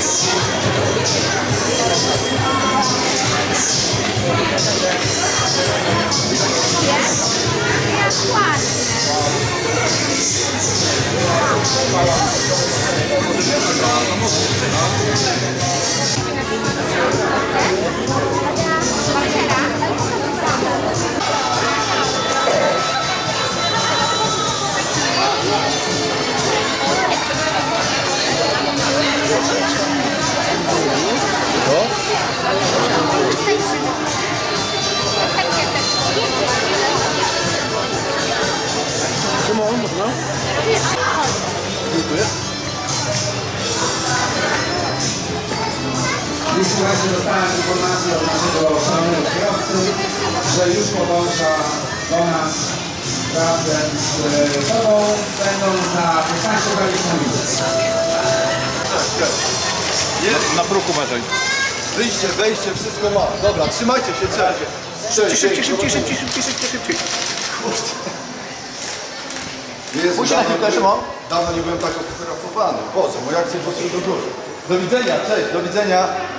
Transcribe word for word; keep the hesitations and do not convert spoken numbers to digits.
Szymon, można? Dziękuję. I słuchajcie, dostałem informację od naszego szanownego kierowcy, że już podąża do nas razem z tobą, będą za piętnaście dwadzieścia minut. Jest na bruku uważaj. Wyjście, wejście, wszystko ma. Dobra, trzymajcie się, trzymajcie. Szybciej, szybciej, szybciej, szybciej, szybciej, szybciej. Jezu, Pójdź na chwilkę, Szymon. Dawno nie byłem tak fotografowany. Boże, moja akcja poszła do góry. Do widzenia, cześć, do widzenia.